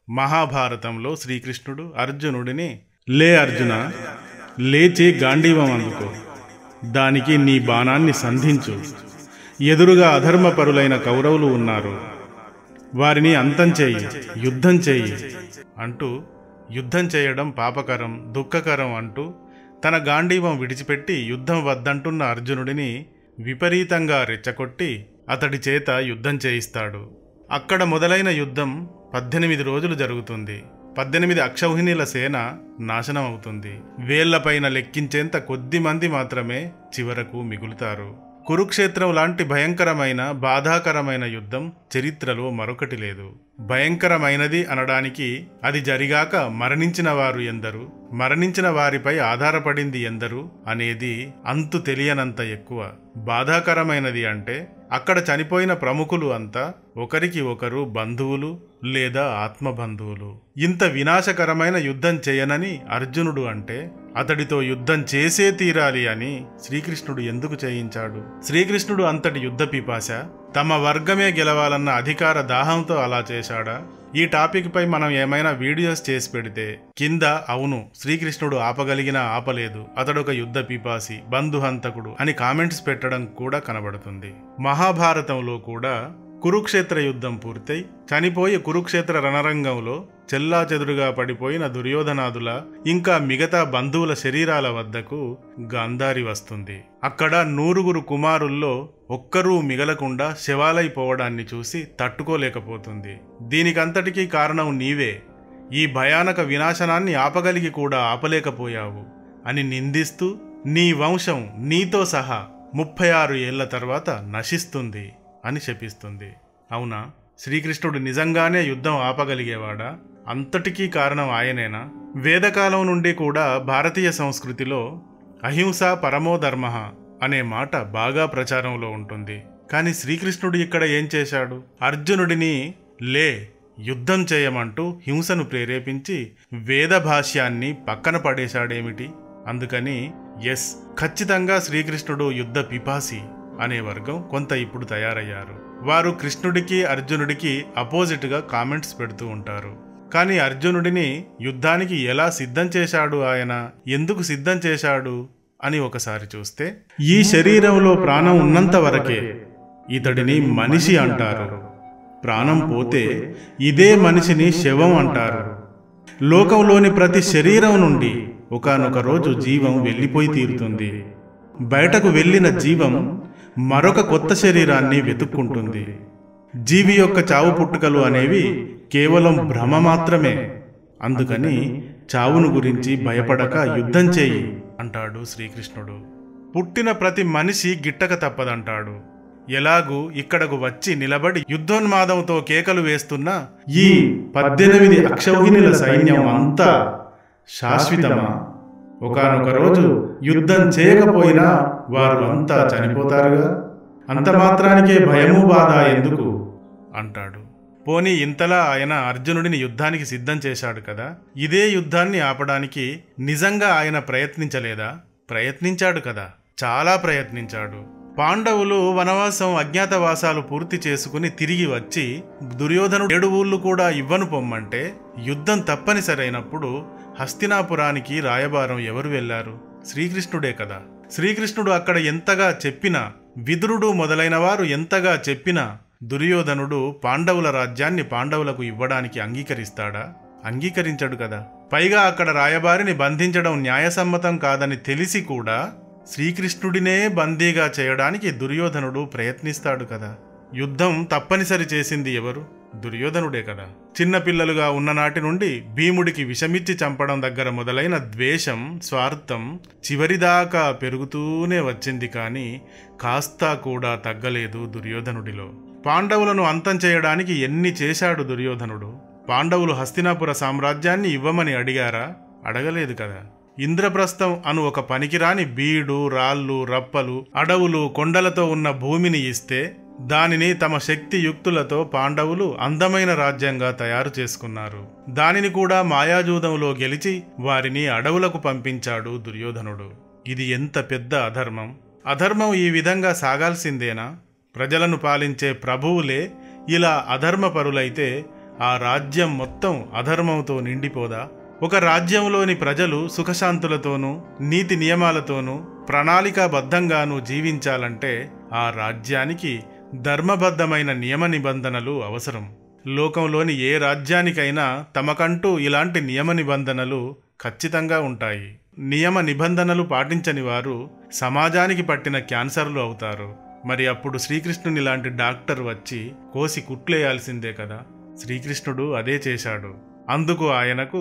మహాభారతంలో శ్రీకృష్ణుడు అర్జునుడిని, లే అర్జున, లేచి గాంధీవం అందుకో, దానికి నీ బాణాన్ని సంధించు. ఎదురుగా అధర్మపరులైన కౌరవులు ఉన్నారు, వారిని అంతం చేయి, యుద్ధం చేయి అంటూ, యుద్ధం చేయడం పాపకరం, దుఃఖకరం అంటూ తన గాంధీవం విడిచిపెట్టి యుద్ధం వద్దంటున్న అర్జునుడిని విపరీతంగా రెచ్చగొట్టి అతడి చేత యుద్ధం చేయిస్తాడు. అక్కడ మొదలైన యుద్ధం 18 రోజులు జరుగుతుంది. 18 అక్షౌహిణీల సేన నాశనం అవుతుంది. వేళ్లపైన లెక్కించేంత కొద్ది మంది మాత్రమే చివరకు మిగులుతారు. కురుక్షేత్రం లాంటి భయంకరమైన, బాధాకరమైన యుద్ధం చరిత్రలో మరొకటి లేదు. భయంకరమైనది అనడానికి అది జరిగాక మరణించిన వారు ఎందరు, మరణించిన వారిపై ఆధారపడింది ఎందరు అనేది అంతు తెలియనంత ఎక్కువ. బాధాకరమైనది అంటే అక్కడ చనిపోయిన ప్రముఖులు అంతా ఒకరికి ఒకరు బంధువులు లేదా ఆత్మబంధువులు. ఇంత వినాశకరమైన యుద్ధం చేయనని అర్జునుడు అంటే అతడితో యుద్ధం చేసే తీరాలి అని శ్రీకృష్ణుడు ఎందుకు చేయించాడు? శ్రీకృష్ణుడు అంతటి యుద్ధ పిపాస, తమ వర్గమే గెలవాలన్న అధికార దాహంతో అలా చేశాడా? ఈ టాపిక్ పై మనం ఏమైనా వీడియోస్ చేసి పెడితే కింద అవును, శ్రీకృష్ణుడు ఆపగలిగినా ఆపలేదు, అతడొక యుద్ధ పిపాసి, బంధుహంతకుడు అని కామెంట్స్ పెట్టడం కూడా కనబడుతుంది. మహాభారతంలో కూడా కురుక్షేత్ర యుద్ధం పూర్తయి చనిపోయి కురుక్షేత్ర రణరంగంలో చెల్లాచెదురుగా పడిపోయిన దుర్యోధనాదుల ఇంకా మిగతా బంధువుల శరీరాల వద్దకు గాంధారి వస్తుంది. అక్కడ 100 కుమారుల్లో ఒక్కరూ మిగలకుండా శవాలైపోవడాన్ని చూసి తట్టుకోలేకపోతుంది. దీనికంతటికీ కారణం నీవే, ఈ భయానక వినాశనాన్ని ఆపగలిగి కూడా ఆపలేకపోయావు అని నిందిస్తూ నీ వంశం నీతో సహా 36 ఏళ్ల తర్వాత నశిస్తుంది అని శపిస్తుంది. అవునా, శ్రీకృష్ణుడు నిజంగానే యుద్ధం ఆపగలిగేవాడా? అంతటికీ కారణం ఆయనేనా? వేదకాలం నుండి కూడా భారతీయ సంస్కృతిలో అహింస పరమో ధర్మ అనే మాట బాగా ప్రచారంలో ఉంటుంది. కానీ శ్రీకృష్ణుడు ఇక్కడ ఏం చేశాడు? అర్జునుడిని లే యుద్ధం చేయమంటూ హింసను ప్రేరేపించి వేద భాష్యాన్ని పక్కన పడేశాడేమిటి? అందుకని ఖచ్చితంగా శ్రీకృష్ణుడు యుద్ధ పిపాసి అనే వర్గం కొంత ఇప్పుడు తయారయ్యారు. వారు కృష్ణుడికి అర్జునుడికి అపోజిట్గా కామెంట్స్ పెడుతూ ఉంటారు. కానీ అర్జునుడిని యుద్ధానికి ఎలా సిద్ధం చేశాడు ఆయన, ఎందుకు సిద్ధం చేశాడు అని ఒకసారి చూస్తే, ఈ శరీరంలో ప్రాణం ఉన్నంత వరకే ఇతడిని మనిషి అంటారు, ప్రాణం పోతే ఇదే మనిషిని శవం అంటారు. లోకంలోని ప్రతి శరీరం నుండి ఒకానొక రోజు జీవం వెళ్ళిపోయి తీరుతుంది. బయటకు వెళ్ళిన జీవం మరొక కొత్త శరీరాన్ని వెతుక్కుంటుంది. జీవి యొక్క చావు పుట్టుకలు అనేవి కేవలం భ్రమ మాత్రమే. అందుకని చావును గురించి భయపడక యుద్ధం చేయి అంటాడు శ్రీకృష్ణుడు. పుట్టిన ప్రతి మనిషి గిట్టక తప్పదంటాడు. ఎలాగూ ఇక్కడకు వచ్చి నిలబడి యుద్ధోన్మాదంతో కేకలు వేస్తున్న ఈ 18 అక్షౌహిణీల సైన్యం అంతా శాశ్వతమా? ఒకానొక రోజు యుద్ధం చేయకపోయినా వారు అంతా చనిపోతారుగా, అంత మాత్రానికే భయము బాధ ఎందుకు అంటాడు. పోనీ ఇంతలా ఆయన అర్జునుడిని యుద్ధానికి సిద్ధం చేశాడు కదా, ఇదే యుద్ధాన్ని ఆపడానికి నిజంగా ఆయన ప్రయత్నించలేదా? ప్రయత్నించాడు కదా, చాలా ప్రయత్నించాడు. పాండవులు వనవాసం, అజ్ఞాతవాసాలు పూర్తి చేసుకుని తిరిగి వచ్చి దుర్యోధనుడు 7 ఊళ్ళు కూడా ఇవ్వను పొమ్మంటే యుద్ధం తప్పనిసరైనప్పుడు హస్తినాపురానికి రాయబారం ఎవరు వెళ్లారు? శ్రీకృష్ణుడే కదా. శ్రీకృష్ణుడు అక్కడ ఎంతగా చెప్పినా, విదురుడు మొదలైన వారు ఎంతగా చెప్పినా దుర్యోధనుడు పాండవుల రాజ్యాన్ని పాండవులకు ఇవ్వడానికి అంగీకరిస్తాడా? అంగీకరించడు కదా. పైగా అక్కడ రాయబారిని బంధించడం న్యాయసమ్మతం కాదని తెలిసి కూడా శ్రీకృష్ణుడినే బందీగా చేయడానికి దుర్యోధనుడు ప్రయత్నిస్తాడు కదా. యుద్ధం తప్పనిసరి చేసింది ఎవరు? దుర్యోధనుడే కదా. చిన్నపిల్లలుగా ఉన్ననాటి నుండి భీముడికి విషమిచ్చి చంపడం దగ్గర మొదలైన ద్వేషం, స్వార్థం చివరిదాకా పెరుగుతూనే వచ్చింది. కానీ కాస్తా కూడా తగ్గలేదు దుర్యోధనుడిలో. పాండవులను అంతం చేయడానికి ఎన్ని చేశాడు దుర్యోధనుడు? పాండవులు హస్తినాపుర సామ్రాజ్యాన్ని ఇవ్వమని అడిగారా? అడగలేదు కదా. ఇంద్రప్రస్థం అను ఒక పనికిరాని బీడు, రాళ్ళు, రప్పలు, అడవులు, కొండలతో ఉన్న భూమిని ఇస్తే దానిని తమ శక్తి యుక్తులతో పాండవులు అందమైన రాజ్యంగా తయారు చేసుకున్నారు. దానిని కూడా మాయాజూదంలో గెలిచి వారిని అడవులకు పంపించాడు దుర్యోధనుడు. ఇది ఎంత పెద్ద అధర్మం! అధర్మం ఈ విధంగా సాగాల్సిందేనా? ప్రజలను పాలించే ప్రభువులే ఇలా అధర్మపరులైతే ఆ రాజ్యం మొత్తం అధర్మంతో నిండిపోదా? ఒక రాజ్యంలోని ప్రజలు సుఖశాంతులతోనూ నీతి నియమాలతోనూ ప్రణాళికాబద్ధంగానూ జీవించాలంటే ఆ రాజ్యానికి ధర్మబద్ధమైన నియమ నిబంధనలు అవసరం. లోకంలోని ఏ రాజ్యానికైనా తమకంటూ ఇలాంటి నియమ నిబంధనలు ఖచ్చితంగా ఉంటాయి. నియమ నిబంధనలు పాటించని వారు సమాజానికి పట్టిన క్యాన్సర్లు అవుతారు. మరి అప్పుడు శ్రీకృష్ణుని లాంటి డాక్టర్ వచ్చి కోసి కుట్లేయాల్సిందే కదా. శ్రీకృష్ణుడు అదే చేశాడు. అందుకు ఆయనకు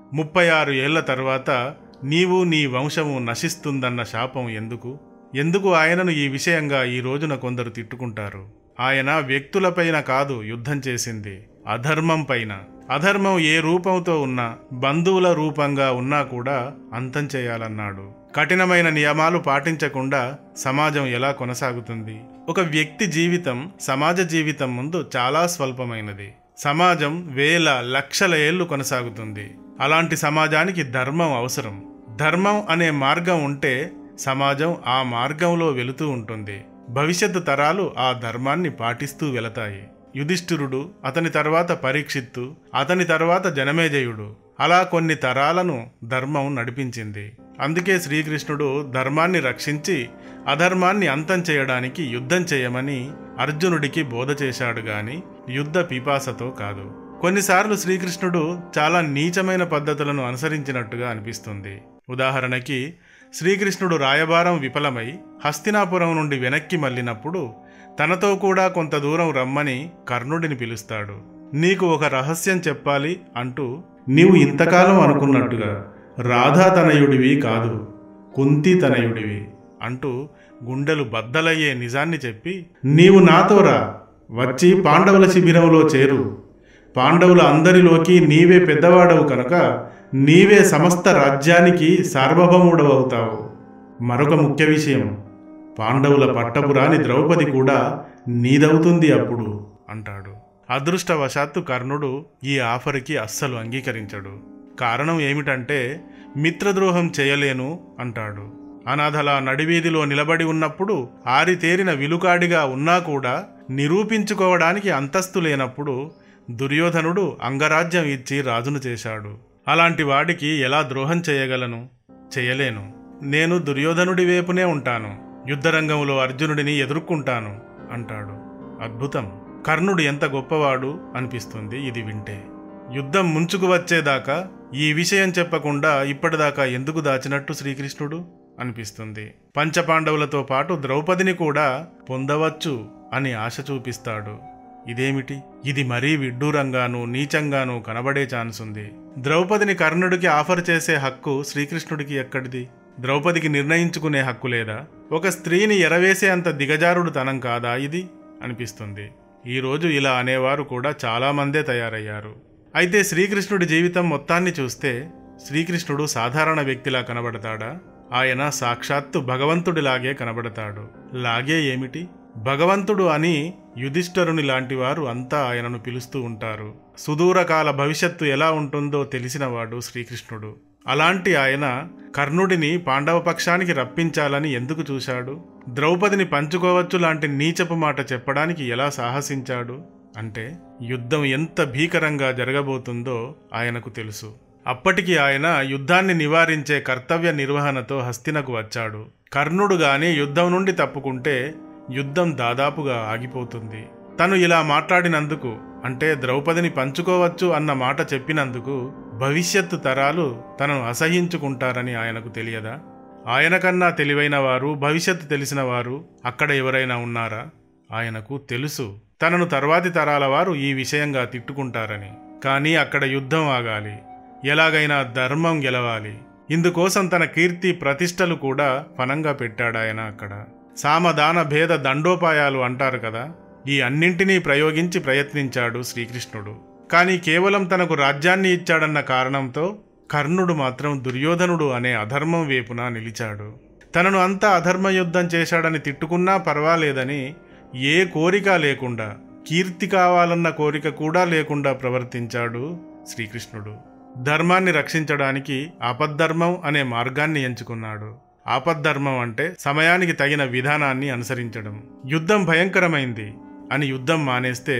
36 ఏళ్ల తర్వాత నీవు నీ వంశము నశిస్తుందన్న శాపం ఎందుకు ఆయనను ఈ విషయంగా ఈ రోజున కొందరు తిట్టుకుంటారు. ఆయన వ్యక్తులపైన కాదు యుద్ధం చేసింది, అధర్మం పైన. అధర్మం ఏ రూపంతో ఉన్నా, బంధువుల రూపంగా ఉన్నా కూడా అంతం చేయాలన్నాడు. కఠినమైన నియమాలు పాటించకుండా సమాజం ఎలా కొనసాగుతుంది? ఒక వ్యక్తి జీవితం సమాజ జీవితం ముందు చాలా స్వల్పమైనది. సమాజం వేల లక్షల ఏళ్లు కొనసాగుతుంది. అలాంటి సమాజానికి ధర్మం అవసరం. ధర్మం అనే మార్గం ఉంటే సమాజం ఆ మార్గంలో వెళుతూ ఉంటుంది. భవిష్యత్తు తరాలు ఆ ధర్మాన్ని పాటిస్తూ వెళతాయి. యుధిష్ఠిరుడు, అతని తర్వాత పరీక్షిత్తు, అతని తర్వాత జనమేజయుడు, అలా కొన్ని తరాలను ధర్మం నడిపించింది. అందుకే శ్రీకృష్ణుడు ధర్మాన్ని రక్షించి అధర్మాన్ని అంతం చేయడానికి యుద్ధం చేయమని అర్జునుడికి బోధ చేశాడు గాని యుద్ధ పిపాసతో కాదు. కొన్నిసార్లు శ్రీకృష్ణుడు చాలా నీచమైన పద్ధతులను అనుసరించినట్టుగా అనిపిస్తుంది. ఉదాహరణకి శ్రీకృష్ణుడు రాయబారం విఫలమై హస్తినాపురం నుండి వెనక్కి మళ్ళినప్పుడు తనతో కూడా కొంత దూరం రమ్మని కర్ణుడిని పిలుస్తాడు. నీకు ఒక రహస్యం చెప్పాలి అంటూ, నీవు ఇంతకాలం అనుకున్నట్టుగా రాధాతనయుడివి కాదు, కుంతి తనయుడివి అంటూ గుండెలు బద్దలయ్యే నిజాన్ని చెప్పి, నీవు నాతో రా, వచ్చి పాండవుల శిబిరంలో చేరు. పాండవుల అందరిలోకి నీవే పెద్దవాడవు కనుక నీవే సమస్త రాజ్యానికి సార్వభౌముడవవుతావు. మరొక ముఖ్య విషయం, పాండవుల పట్టపురాని ద్రౌపది కూడా నీదవుతుంది అప్పుడు అంటాడు. అదృష్టవశాత్తు కర్ణుడు ఈ ఆఫర్కి అస్సలు అంగీకరించడు. కారణం ఏమిటంటే మిత్రద్రోహం చేయలేను అంటాడు. అనాథలా నడివీధిలో నిలబడి ఉన్నప్పుడు, ఆరితేరిన విలుకాడిగా ఉన్నా కూడా నిరూపించుకోవడానికి అంతస్తు లేనప్పుడు దుర్యోధనుడు అంగరాజ్యం ఇచ్చి రాజును చేశాడు. అలాంటి వాడికి ఎలా ద్రోహం చేయగలను? చేయలేను. నేను దుర్యోధనుడి వైపునే ఉంటాను, యుద్ధరంగంలో అర్జునుడిని ఎదుర్కొంటాను అంటాడు. అద్భుతం! కర్ణుడు ఎంత గొప్పవాడు అనిపిస్తుంది ఇది వింటే. యుద్ధం ముంచుకు వచ్చేదాకా ఈ విషయం చెప్పకుండా ఇప్పటిదాకా ఎందుకు దాచినట్టు శ్రీకృష్ణుడు అనిపిస్తుంది. పంచపాండవులతో పాటు ద్రౌపదిని కూడా పొందవచ్చు అని ఆశ చూపిస్తాడు. ఇదేమిటి? ఇది మరీ విడ్డూరంగానూ నీచంగానూ కనబడే ఛాన్స్ ఉంది. ద్రౌపదిని కర్ణుడికి ఆఫర్ చేసే హక్కు శ్రీకృష్ణుడికి ఎక్కడిది? ద్రౌపదికి నిర్ణయించుకునే హక్కు లేదా? ఒక స్త్రీని ఎరవేసే అంత దిగజారుడు తనం కాదా ఇది అనిపిస్తుంది. ఈరోజు ఇలా అనేవారు కూడా చాలామందే తయారయ్యారు. అయితే శ్రీకృష్ణుడి జీవితం మొత్తాన్ని చూస్తే శ్రీకృష్ణుడు సాధారణ వ్యక్తిలా కనబడతాడా? ఆయన సాక్షాత్తు భగవంతుడిలాగే కనబడతాడు. లాగే ఏమిటి? భగవంతుడు అని యుధిష్ఠరుని లాంటి వారు అంతా ఆయనను పిలుస్తూ ఉంటారు. సుదూరకాల భవిష్యత్తు ఎలా ఉంటుందో తెలిసినవాడు శ్రీకృష్ణుడు. అలాంటి ఆయన కర్ణుడిని పాండవ పక్షానికి రప్పించాలని ఎందుకు చూశాడు? ద్రౌపదిని పంచుకోవచ్చు లాంటి నీచపు మాట చెప్పడానికి ఎలా సాహసించాడు? అంటే యుద్ధం ఎంత భీకరంగా జరగబోతుందో ఆయనకు తెలుసు. అప్పటికి ఆయన యుద్ధాన్ని నివారించే కర్తవ్య నిర్వహణతో హస్తినకు వచ్చాడు. కర్ణుడు గాని యుద్ధం నుండి తప్పుకుంటే యుద్ధం దాదాపుగా ఆగిపోతుంది. తను ఇలా మాట్లాడినందుకు, అంటే ద్రౌపదిని పంచుకోవచ్చు అన్న మాట చెప్పినందుకు భవిష్యత్తు తరాలు తనను అసహించుకుంటారని ఆయనకు తెలియదా? ఆయన కన్నా తెలివైన వారు, భవిష్యత్తు తెలిసిన వారు అక్కడ ఎవరైనా ఉన్నారా? ఆయనకు తెలుసు తనను తర్వాతి తరాల వారు ఈ విషయంగా తిట్టుకుంటారని. కానీ అక్కడ యుద్ధం ఆగాలి, ఎలాగైనా ధర్మం గెలవాలి. ఇందుకోసం తన కీర్తి ప్రతిష్టలు కూడా పనంగా పెట్టాడాయన. అక్కడ సామదాన భేద దండోపాయాలు అంటారు కదా, ఈ అన్నింటినీ ప్రయత్నించాడు శ్రీకృష్ణుడు. కానీ కేవలం తనకు రాజ్యాన్ని ఇచ్చాడన్న కారణంతో కర్ణుడు మాత్రం దుర్యోధనుడు అనే అధర్మం వైపున నిలిచాడు. తనను అంతా అధర్మ యుద్ధం చేశాడని తిట్టుకున్నా పర్వాలేదని ఏ కోరిక లేకుండా, కీర్తి కావాలన్న కోరిక కూడా లేకుండా ప్రవర్తించాడు శ్రీకృష్ణుడు. ధర్మాన్ని రక్షించడానికి ఆపద్ధర్మం అనే మార్గాన్ని ఎంచుకున్నాడు. ఆపద్ధర్మం అంటే సమయానికి తగిన విధానాన్ని అనుసరించడం. యుద్ధం భయంకరమైంది అని యుద్ధం మానేస్తే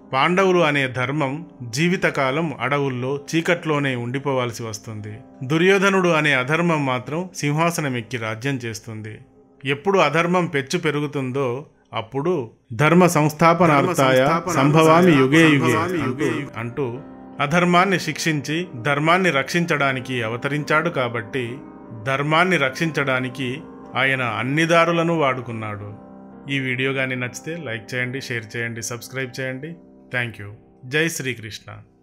పాండవులు అనే ధర్మం జీవితకాలం అడవుల్లో చీకట్లోనే ఉండిపోవాల్సి వస్తుంది. దుర్యోధనుడు అనే అధర్మం మాత్రం సింహాసనం ఎక్కి రాజ్యం చేస్తుంది. ఎప్పుడు అధర్మం పెచ్చు పెరుగుతుందో అప్పుడు ధర్మ సంస్థాపనార్థాయ సంభవామి యుగే యుగే అంటూ అధర్మాన్ని శిక్షించి ధర్మాన్ని రక్షించడానికి అవతరించాడు. కాబట్టి ధర్మాన్ని రక్షించడానికి ఆయన అన్ని దారులను వాడుకున్నాడు. ఈ వీడియో కానీ నచ్చితే లైక్ చేయండి, షేర్ చేయండి, సబ్స్క్రైబ్ చేయండి. Thank you. జై శ్రీకృష్ణ.